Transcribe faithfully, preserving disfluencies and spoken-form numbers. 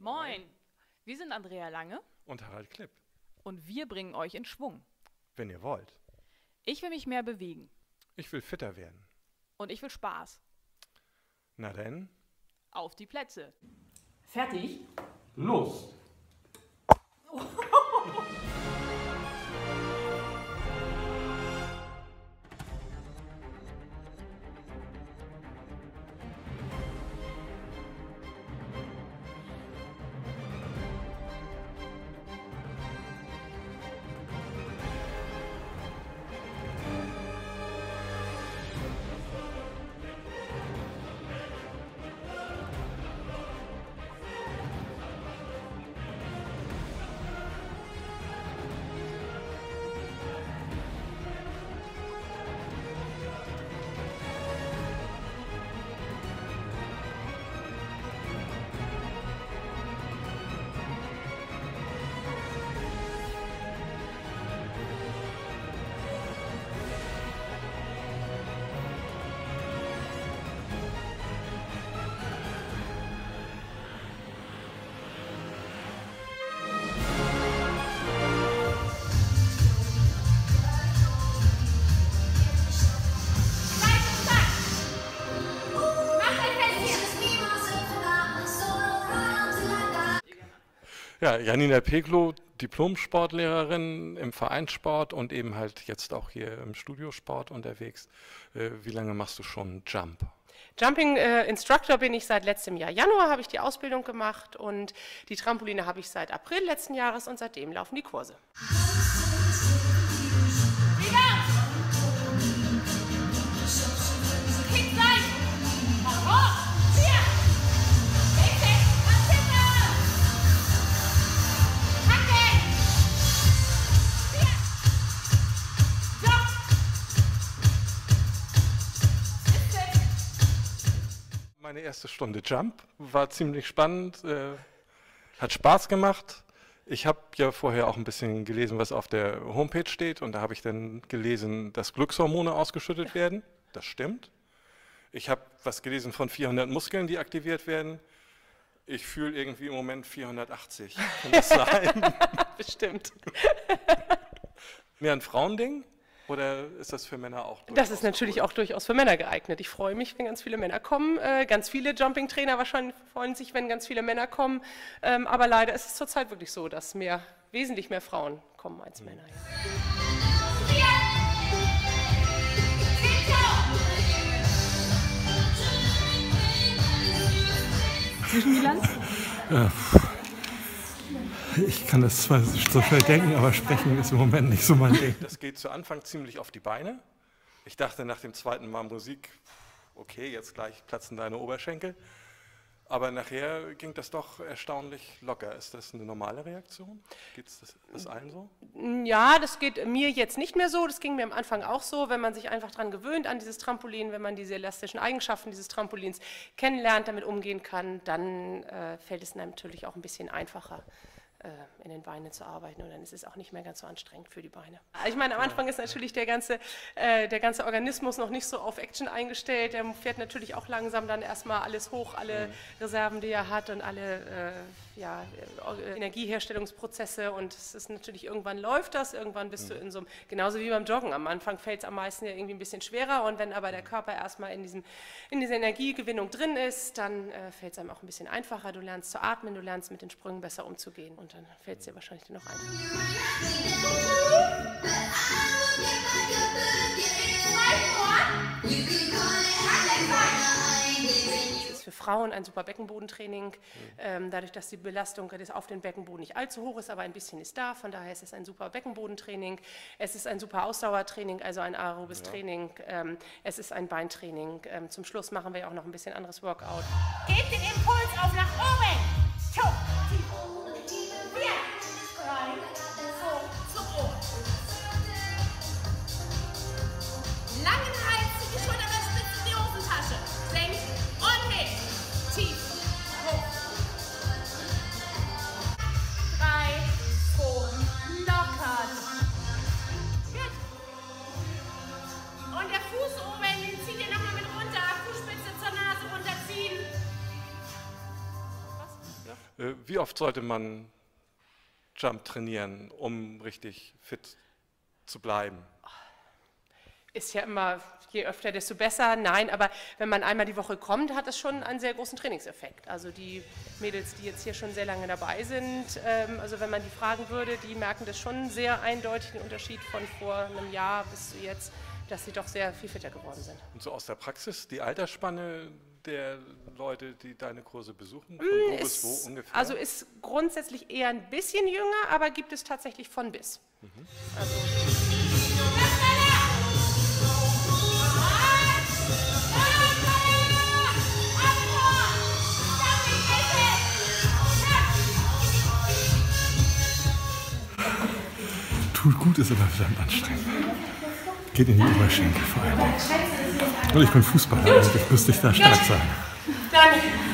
Moin, wir sind Andrea Lange und Harald Klipp. Und wir bringen euch in Schwung. Wenn ihr wollt. Ich will mich mehr bewegen. Ich will fitter werden. Und ich will Spaß. Na denn? Auf die Plätze. Fertig? Los! Ja, Janina Peklo, Diplom-Sportlehrerin im Vereinssport und eben halt jetzt auch hier im Studiosport unterwegs. Äh, wie lange machst du schon Jump? Jumping äh, Instructor bin ich seit letztem Jahr. Januar habe ich die Ausbildung gemacht und die Trampoline habe ich seit April letzten Jahres und seitdem laufen die Kurse. Meine erste Stunde Jump war ziemlich spannend, äh, hat Spaß gemacht. Ich habe ja vorher auch ein bisschen gelesen, was auf der Homepage steht, und da habe ich dann gelesen, dass Glückshormone ausgeschüttet werden. Das stimmt. Ich habe was gelesen von vierhundert Muskeln, die aktiviert werden. Ich fühle irgendwie im Moment vierhundertachtzig. Kann das sein? Bestimmt. Mehr ein Frauending? Oder ist das für Männer auch durchaus? Das ist natürlich cool? Auch durchaus für Männer geeignet. Ich freue mich, wenn ganz viele Männer kommen. Äh, ganz viele Jumping-Trainer wahrscheinlich freuen sich, wenn ganz viele Männer kommen. Ähm, aber leider ist es zurzeit wirklich so, dass mehr, wesentlich mehr Frauen kommen als mhm. Männer. Ja. Zwischenbilanz? Ja. Ich kann das zwar so schnell denken, aber sprechen ist im Moment nicht so mein Ding. Das geht zu Anfang ziemlich auf die Beine. Ich dachte nach dem zweiten Mal Musik, okay, jetzt gleich platzen deine Oberschenkel. Aber nachher ging das doch erstaunlich locker. Ist das eine normale Reaktion? Geht es das, das allen so? Ja, das geht mir jetzt nicht mehr so. Das ging mir am Anfang auch so. Wenn man sich einfach daran gewöhnt, an dieses Trampolin, wenn man diese elastischen Eigenschaften dieses Trampolins kennenlernt, damit umgehen kann, dann äh, fällt es natürlich auch ein bisschen einfacher, in den Beinen zu arbeiten, und dann ist es auch nicht mehr ganz so anstrengend für die Beine. Ich meine, am Anfang ist natürlich der ganze, äh, der ganze Organismus noch nicht so auf Action eingestellt. Der fährt natürlich auch langsam dann erstmal alles hoch, alle mhm. Reserven, die er hat, und alle äh, ja, Energieherstellungsprozesse, und es ist natürlich, irgendwann läuft das, irgendwann bist mhm. du in so einem, genauso wie beim Joggen, am Anfang fällt es am meisten ja irgendwie ein bisschen schwerer, und wenn aber der Körper erstmal in, diesem, in dieser Energiegewinnung drin ist, dann äh, fällt es einem auch ein bisschen einfacher. Du lernst zu atmen, du lernst mit den Sprüngen besser umzugehen, und dann fällt es dir wahrscheinlich noch ein. Es ist für Frauen ein super Beckenbodentraining, ähm, dadurch, dass die Belastung auf den Beckenboden nicht allzu hoch ist, aber ein bisschen ist da, von daher ist es ein super Beckenbodentraining. Es ist ein super Ausdauertraining, also ein aerobes ja. Training. Ähm, es ist ein Beintraining. Ähm, zum Schluss machen wir auch noch ein bisschen anderes Workout. Gebt den Impuls auf nach oben! Two, vier, drei, so, so oben. Langen Hals, die Schulterspitze in die Hosentasche. Senken und heben. Tief, hoch. Drei, oben, lockern. Gut. Und der Fuß oben, den zieht ihr nochmal mit runter. Fußspitze zur Nase runterziehen. Äh, wie oft sollte man Jump trainieren, um richtig fit zu bleiben? Ist ja immer, je öfter, desto besser. Nein, aber wenn man einmal die Woche kommt, hat das schon einen sehr großen Trainingseffekt. Also die Mädels, die jetzt hier schon sehr lange dabei sind, ähm, also wenn man die fragen würde, die merken das schon sehr eindeutig, den Unterschied von vor einem Jahr bis zu jetzt, dass sie doch sehr viel fitter geworden sind. Und so aus der Praxis, die Altersspanne der Leute, die deine Kurse besuchen, von wo bis wo ungefähr? Also ist grundsätzlich eher ein bisschen jünger, aber gibt es tatsächlich von bis. Mhm. Also Tut gut, ist aber verdammt anstrengend. Geht in die Oberschenkel vor allem. Und ich bin Fußballer, eigentlich müsste ich da stark sein. Dann